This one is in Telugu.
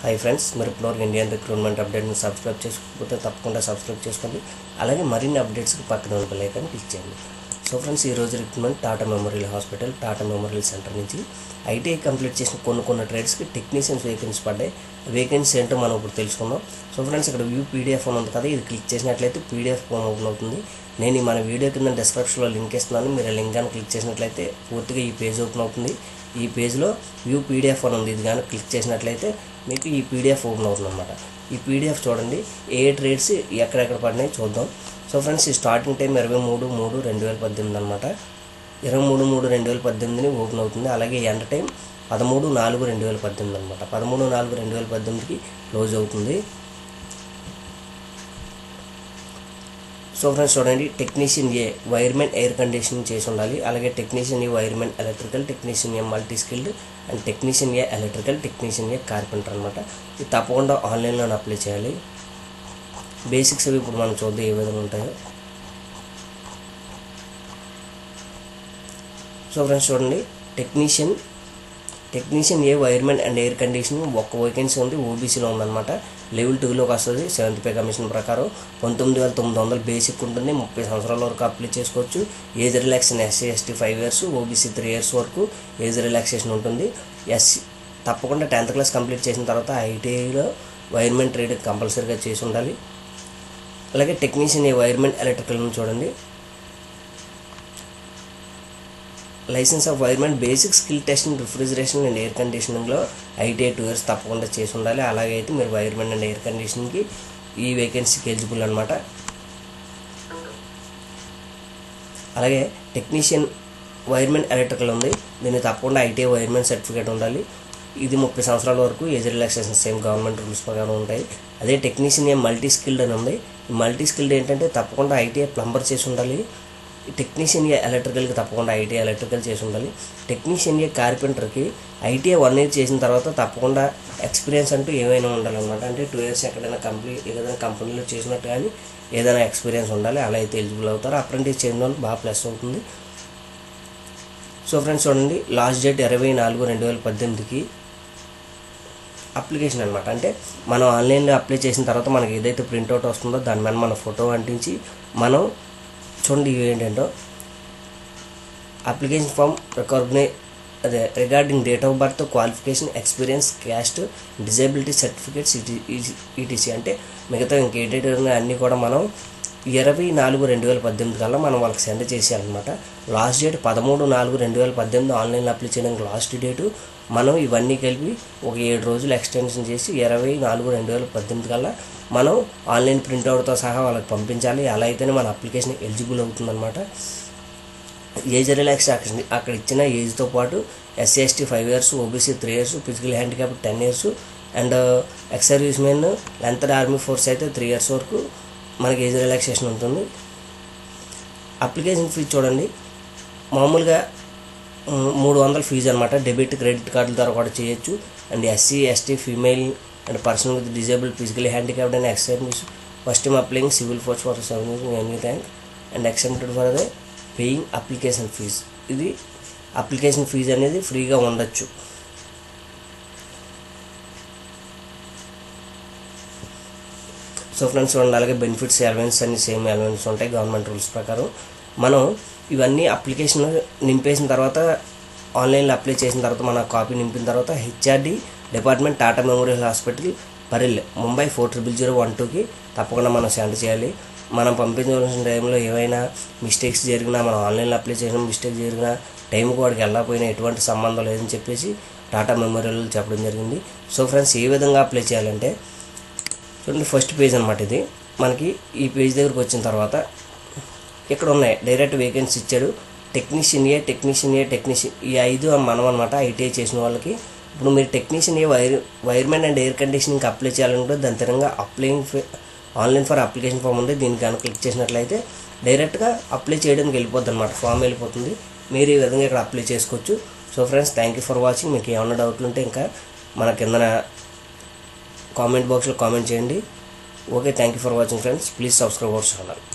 హాయ్ ఫ్రెండ్స్, మీరు ఇప్పుడు ఇండియన్ రిక్రూట్మెంట్ అప్డేట్ని సబ్స్క్రైబ్ చేసుకోకపోతే తప్పకుండా సబ్స్క్రైబ్ చేసుకోండి. అలాగే మరిన్ని అప్డేట్స్కి పక్కన ఉన్న బెల్ ఐకాన్ క్లిక్ చేయండి. సో ఫ్రెండ్స్, ఈరోజు recruitment Tata Memorial hospital, Tata Memorial centre నుంచి ఐటీఐ కంప్లీట్ చేసిన కొన్ని ట్రేడ్స్కి టెక్నీషియన్స్ వేకెన్సీ పడ్డాయి. వేకెన్సీ ఏంటో మనం ఇప్పుడు తెలుసుకుందాం. సో ఫ్రెండ్స్, ఇక్కడ వ్యూ పీడిఎఫ్ అని ఉంది కదా, ఇది క్లిక్ చేసినట్లయితే పీడిఎఫ్ ఫామ్ ఓపెన్ అవుతుంది. నేను మన వీడియో కింద డిస్క్రిప్షన్లో లింక్ ఇస్తున్నాను. మీరు ఆ లింక్ అని క్లిక్ చేసినట్లయితే పూర్తిగా ఈ పేజ్ ఓపెన్ అవుతుంది. ఈ పేజ్లో వ్యూ పీడిఎఫ్ అని ఉంది, ఇది కానీ క్లిక్ చేసినట్లయితే మీకు ఈ పీడిఎఫ్ ఓపెన్ అవుతుంది అనమాట. ఈ పీడిఎఫ్ చూడండి, ఏ ట్రేడ్స్ ఎక్కడెక్కడ పడినాయి చూద్దాం. సో ఫ్రెండ్స్, ఈ స్టార్టింగ్ టైం 23/3/2018 అనమాట. 23/3/2018 ఓపెన్ అవుతుంది. అలాగే ఎండ్ టైం 13/4/2018 అనమాట. 13/4/2018కి క్లోజ్ అవుతుంది. సో ఫ్రెండ్స్ చూడండి, technician A wireman air conditioning చేసి ఉండాలి. అలాగే technician A wireman electrical, technician A multi skilled and technician A electrical, technician A carpenter అనమాట. ఇది తప్పకుండా ఆన్లైన్లో అప్లై చేయాలి. బేసిక్స్ అవి ఇప్పుడు మనం చూద్దాం ఏ విధంగా ఉంటాయో. సో ఫ్రెండ్స్ చూడండి, technician A wireman and air conditioning ఒక్క వేకెన్సీ ఉంది, ఓబీసీలో ఉందన్నమాట. లెవెల్ 2లోకి వస్తుంది. 7th పే కమిషన్ ప్రకారం 19,900 బేసిక్ ఉంటుంది. 30 సంవత్సరాల వరకు అప్లై చేసుకోవచ్చు. Age relaxation SC ST 5 years, OBC 3 years వరకు ఏజ్ రిలాక్సేషన్ ఉంటుంది. తప్పకుండా 10th క్లాస్ కంప్లీట్ చేసిన తర్వాత ఐటీఐలో వైర్మెన్ ట్రేడ్ కంపల్సరీగా చేసి ఉండాలి. అలాగే టెక్నీషియన్ ఏ వైర్మెన్ ఎలక్ట్రికల్ చూడండి, licence of wireman basic skill testing, refrigeration and air కండిషనింగ్లో ఐటీఐ 2 years తప్పకుండా చేసి ఉండాలి. అలాగే అయితే మీరు వైర్మెన్ అండ్ ఎయిర్ కండిషనింగ్కి ఈ వేకెన్సీకి ఎలిజిబుల్ అనమాట. అలాగే టెక్నీషియన్ వైర్మెన్ ఎలక్ట్రికల్ ఉంది, దీన్ని తప్పకుండా ఐటీఐ వైర్మెన్ సర్టిఫికేట్ ఉండాలి. ఇది 30 సంవత్సరాల వరకు age relaxation same government rules ప్రకారం ఉంటాయి. అదే టెక్నీషియన్ ఏ మల్టీ స్కిల్డ్ అని ఉంది. ఈ మల్టీ స్కిల్డ్ ఏంటంటే తప్పకుండా ఐటీఐ ప్లంబర్ చేసి ఉండాలి. టెక్నీషియన్ ఏ ఎలక్ట్రికల్కి తప్పకుండా ఐటీఐ ఎలక్ట్రికల్ చేసి ఉండాలి. టెక్నీషియన్ ఏ కార్పెంటర్కి ఐటీఐ 1 year చేసిన తర్వాత తప్పకుండా ఎక్స్పీరియన్స్ అంటూ ఏమైనా ఉండాలన్నమాట. అంటే 2 years ఎక్కడైనా ఏదైనా కంపెనీలో చేసినట్టు కానీ ఏదైనా ఎక్స్పీరియన్స్ ఉండాలి. అలా అయితే ఎలిజిబుల్ అవుతారు. అప్రెంటిస్ చేయడం వల్ల బాగా ప్లస్ అవుతుంది. సో ఫ్రెండ్స్ చూడండి, లాస్ట్ డేట్ 24/2018కి అప్లికేషన్ అనమాట. అంటే మనం ఆన్లైన్లో అప్లై చేసిన తర్వాత మనకి ఏదైతే ప్రింట్అవుట్ వస్తుందో దాని మీద మన ఫోటో అంటించి మనం చూడండి ఏంటంటో application form regarding date of birth, qualification, experience, caste, disability certificates ETC అంటే మిగతా ఇంకే డేట్ అన్నీ కూడా మనం 24/2018 కల్లా మనం వాళ్ళకి సెండ్ చేసేయాలన్నమాట. లాస్ట్ డేట్ 13/4/2018 ఆన్లైన్లో అప్లై చేయడానికి లాస్ట్ డేటు. మనం ఇవన్నీ కలిపి ఒక 7 రోజులు ఎక్స్టెన్షన్ చేసి 24/4/2018 కల్లా మనం ఆన్లైన్ ప్రింట్అవుట్తో సహా వాళ్ళకి పంపించాలి. అలా అయితేనే మన అప్లికేషన్ ఎలిజిబుల్ అవుతుందన్నమాట. ఏజ్ రిలాక్సేషన్ అక్కడ ఇచ్చిన ఏజ్తో పాటు SC ST 5 years, OBC 3 years, physical handicap 10 years and ex service men length army force అయితే 3 years వరకు మనకి ఏజ్ రిలాక్సేషన్ ఉంటుంది. అప్లికేషన్ ఫీజు చూడండి, మామూలుగా 300 ఫీజు అనమాట. డెబిట్ క్రెడిట్ కార్డుల ద్వారా కూడా చేయొచ్చు. And SC ST female and person with disabled, physically handicapped and ex service first time applying civil force for service any rank and excepted for the paying application fee. ఇది అప్లికేషన్ ఫీజు అనేది ఫ్రీగా ఉండొచ్చు. సో ఫ్రెండ్స్ చూడండి, అలాగే బెనిఫిట్స్, అలవెన్స్ అన్ని సేమ్ అలవెన్స్ ఉంటాయి గవర్నమెంట్ రూల్స్ ప్రకారం. మనం ఇవన్నీ అప్లికేషన్ నింపేసిన తర్వాత ఆన్లైన్లో అప్లై చేసిన తర్వాత మన కాపీ నింపిన తర్వాత HRD department, Tata Memorial hospital, Parel, Mumbai 400012కి తప్పకుండా మనం సెండ్ చేయాలి. మనం పంపించవలసిన టైంలో ఏమైనా మిస్టేక్స్ జరిగినా, మనం ఆన్లైన్లో అప్లై చేసిన మిస్టేక్ జరిగినా, టైంకి వాడికి వెళ్ళకపోయినా ఎటువంటి సంబంధం లేదని చెప్పేసి టాటా మెమోరియల్ చెప్పడం జరిగింది. సో ఫ్రెండ్స్, ఏ విధంగా అప్లై చేయాలంటే చూడండి, ఫస్ట్ పేజ్ అనమాట ఇది. మనకి ఈ పేజ్ దగ్గరకు వచ్చిన తర్వాత ఇక్కడ ఉన్నాయి డైరెక్ట్ వేకెన్సీ ఇచ్చాడు. టెక్నీషియన్ ఏ ఈ 5 మనం అనమాట ఐటీఐ చేసిన వాళ్ళకి. ఇప్పుడు మీరు technician A wireman and air కండిషనింగ్కి అప్లై చేయాలనుకుంటే దాని తరంగా ఆన్లైన్ ఫర్ అప్లికేషన్ ఫామ్ ఉంది. దీన్ని కనుక క్లిక్ చేసినట్లయితే డైరెక్ట్గా అప్లై చేయడానికి వెళ్ళిపోద్ది అనమాట, ఫామ్ వెళ్ళిపోతుంది. మీరు ఈ విధంగా ఇక్కడ అప్లై చేసుకోవచ్చు. So friends, thank you for watching. మీకు ఏమైనా డౌట్లు ఉంటే ఇంకా మన కిందన కామెంట్ బాక్స్లో కామెంట్ చేయండి. Okay, thank you for watching friends. Please subscribe our channel.